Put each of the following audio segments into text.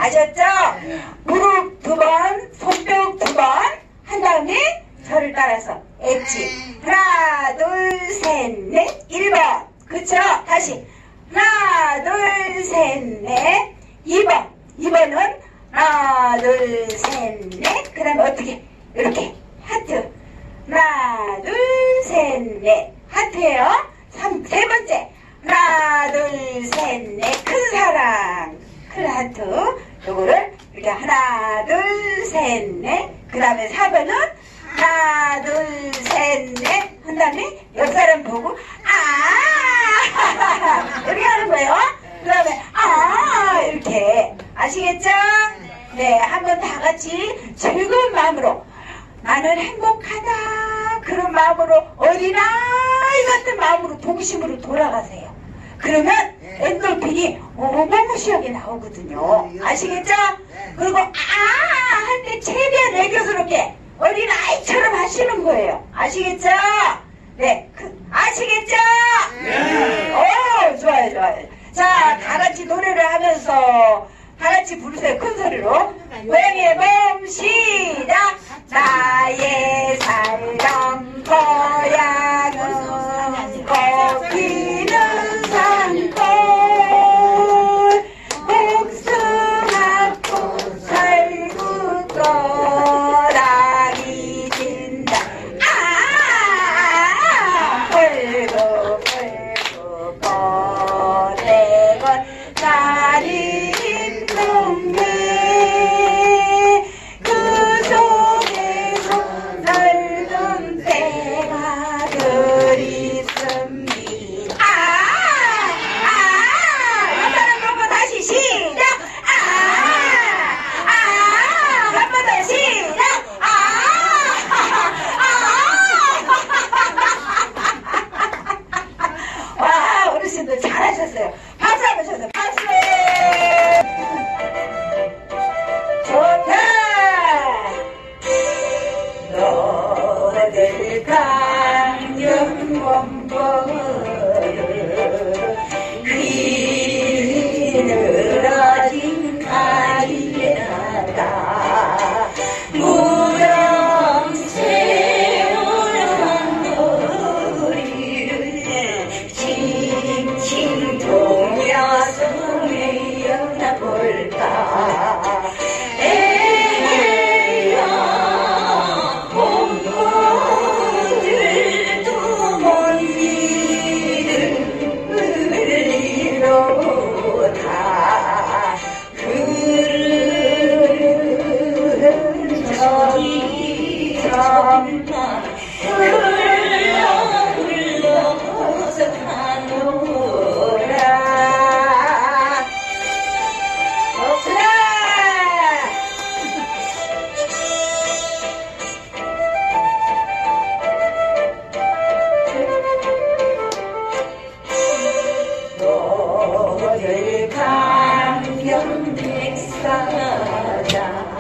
아셨죠? 무릎 2번, 손뼉 2번 한 다음에 저를 따라서 엣지. 하나, 둘, 셋, 넷. 1번. 그쵸? 다시. 하나, 둘, 셋, 넷. 2번. 2번은 하나, 둘, 셋, 넷. 그 다음에 어떻게? 이렇게. 하트. 하나, 둘, 셋, 넷. 하트예요. 세 번째. 하나, 둘, 셋, 넷. 큰 사랑. 큰 하트. 요거를 이렇게 하나, 둘, 셋, 넷. 그 다음에 4번은 하나, 둘, 셋, 넷. 한 다음에 옆 사람 보고 이렇게 하는 거예요. 그 다음에 이렇게. 아시겠죠? 네, 한번 다 같이 즐거운 마음으로 나는 행복하다 그런 마음으로 어린아이 같은 마음으로 동심으로 돌아가세요. 그러면 엔돌핀이 어마무시하게 나오거든요. 아시겠죠? 그리고 할 때 최대한 애교스럽게 어린아이처럼 하시는 거예요. 아시겠죠? 네, 아시겠죠? 네. 좋아요, 좋아요. 자, 다 같이 노래를 하면서 다 같이 부르세요. 큰 소리로. 고양이의 몸 시작. 나의 살던 고향은 꽃피는 산골 복숭아꽃 살구꽃아기 진다. 펄고 보내건 날이 동네 그 속에서 살던 때가 그립습니다. 한 사람 한번 다시 시작. 한 번 더 시작. 와, 어르신들 잘하셨어요. 박수 한번 쳐서 박수. 좋다. 너들 강경원벌 휘늘어진 다리에다가 무덤새우는 머리를 칭칭 동여서 매여나볼까. 에헤야 봄꽃들도 못 믿으리로다. 흐르는 저기 정말 흘러서 가노라. 좋구나. 너를 강경 백사장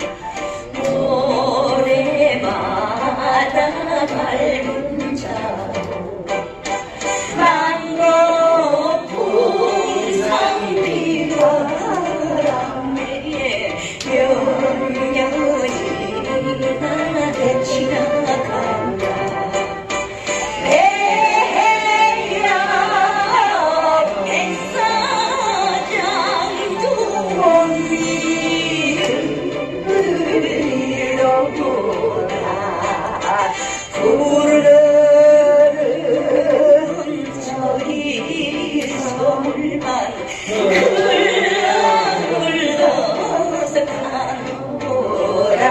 노래마다 밟은 자로 만고풍 상비와 바람에 명령이 나를 지나간다. 에헤야 백사장도 못 믿으리로다. 부르는 저리 서울만 흘러서 가노라.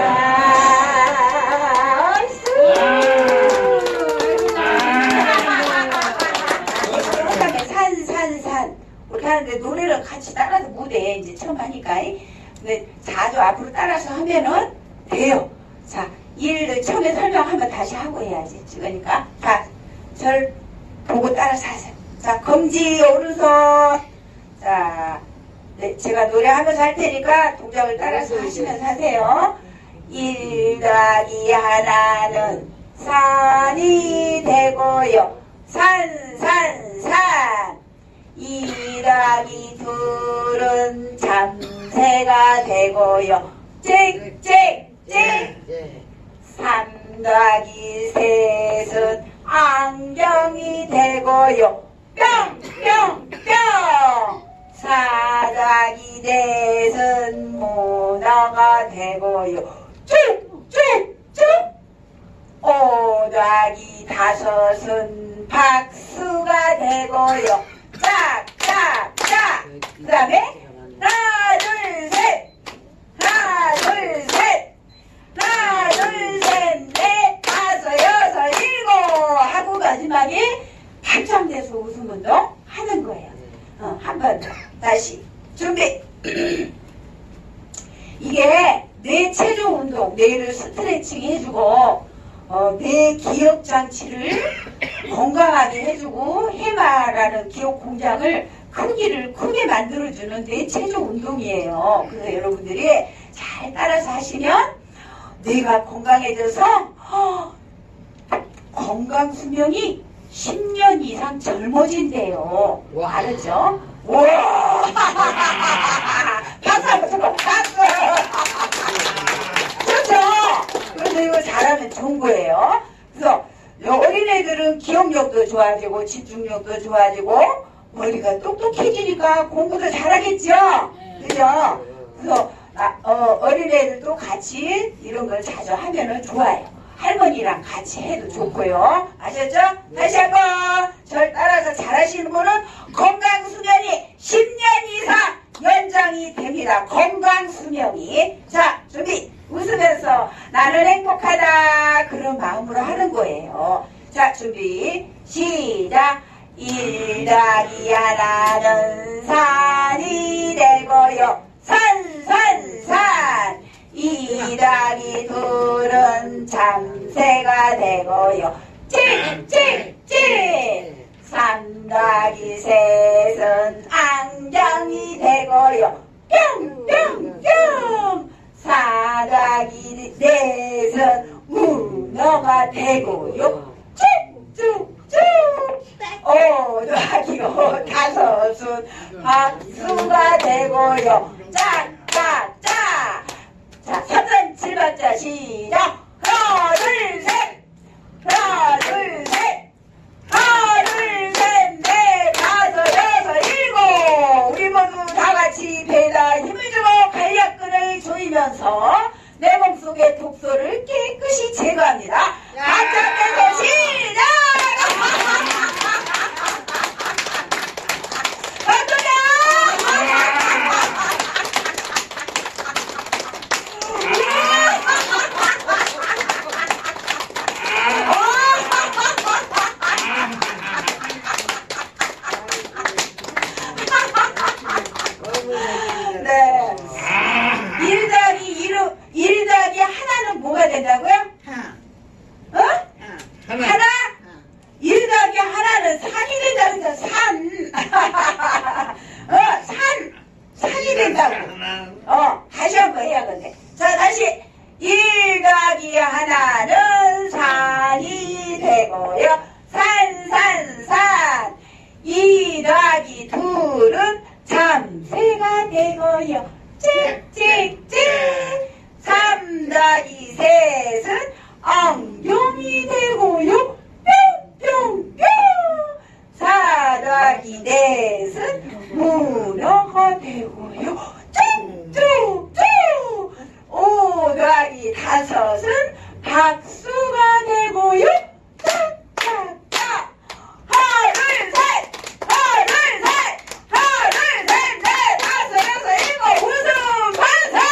산 이렇게 하는데 노래를 같이 따라서 무대에 이제 처음 하니까 근데 자주 앞으로 따라서 하면은 돼요. 자, 일 처음에 설명 한번 다시 하고 해야지. 그러니까 자, 절 보고 따라서 하세요. 자, 검지 오른손. 자, 네, 제가 노래하면서 할 테니까 동작을 따라서 하시면서 하세요. 1 더하기 하나는 산이 되고요. 산, 산, 산. 2 더하기 2은 잠새 3세가 되고요. 짹짹짹 3 더하기 셋은 안경이 되고요. 뿅뿅뿅 4 더하기 넷은 문어가 되고요. 쭉쭉쭉 5 더하기 다섯은 박수가 되고요. 짝짝짝 그 다음에 하나 둘 셋 하나 둘 셋 하나 둘 셋 넷 다섯 여섯 일곱 하고 마지막에 발전돼서 웃음 운동 하는 거예요. 한 번 더 다시 준비. 이게 뇌 체중 운동, 뇌를 스트레칭 해주고 뇌 기억 장치를 건강하게 해주고 해마라는 기억 공장을 크기를 크게 만들어주는 뇌 체중 운동이에요. 그래서 여러분들이 잘 따라서 하시면 뇌가 건강해져서 건강 수명이 10년 이상 젊어진대요. 알았죠? 와! 박수 한번 쳐봐. 박수! 그렇죠? 그래서 이거 잘하면 좋은 거예요. 그래서 어린애들은 기억력도 좋아지고 집중력도 좋아지고 머리가 똑똑해지니까 공부도 잘하겠죠? 그죠? 그래서 어린애들도 같이 이런 걸 자주 하면은 좋아요. 할머니랑 같이 해도 좋고요. 아셨죠? 다시 한번 절 따라서 잘하시는 분은 건강수명이 10년 이상 연장이 됩니다. 건강수명이. 자, 준비. 웃으면서 나는 행복하다 그런 마음으로 하는 거예요. 자, 준비. 시작. 1 더하기 하나는 산이 되고요. 산 2 더하기 둘은 참새가 되고요. 짹짹짹 3 더하기 셋은 안경이 되고요. 뿅뿅뿅 4 더하기 넷은 문어가 되고요. 쭉쭉쭉 5 더하기 5 다섯은 박수가 되고요. 짝짝짝. 자, 3단 7번자 시작. 하나 둘 셋 하나 둘 셋 하나 둘 셋 넷 다섯 여섯 일곱 우리 모두 다같이 배에다 힘을 주고 간략근을 조이면서 내 몸속의 독소를 깨끗이 제거합니다. 한참에서 시작. 네. 1 더하기 하나는 뭐가 된다고요? 하나? 1 더하기 하나는 산이 된다고. 산이 된다고. 다시 한번 해야겠네. 자, 다시. 1 더하기 하나는 산이 되고요. 산. 2 더하기 둘은 참새가 되고요. 짹짹짹 3 더하기 셋은 안경이 되고요. 뿅뿅뿅 4 더하기 넷은 문어가 되고요. 쭉쭉쭉 5 더하기 다섯은 박수가 되고요. 짝짝짝 하나 둘 셋 하나 둘 셋 하나 둘 셋 넷 다섯 여섯 일곱 웃음 반사.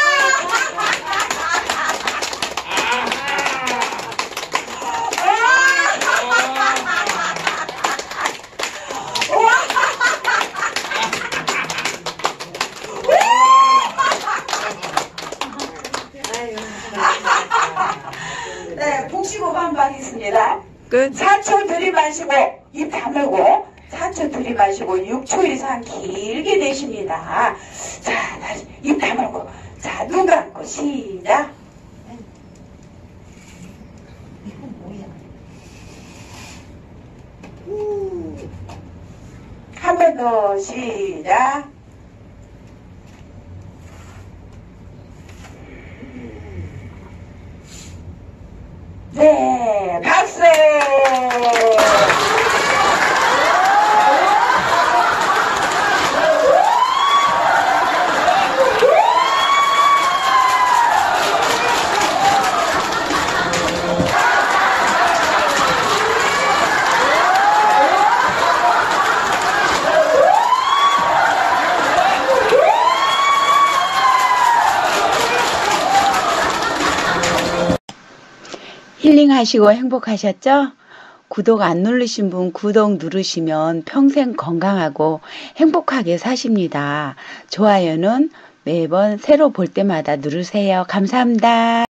네, 복식호흡 한번 하겠습니다. 끝. 4초 들이마시고 입 다물고 4초 들이마시고 6초 이상 길게 내쉽니다. 자, 다시 입 다물고 자, 눈 감고 시작. 이건 뭐야? 한 번 더 시작. 박수! 힐링하시고 행복하셨죠? 구독 안 누르신 분 구독 누르시면 평생 건강하고 행복하게 사십니다. 좋아요는 매번 새로 볼 때마다 누르세요. 감사합니다.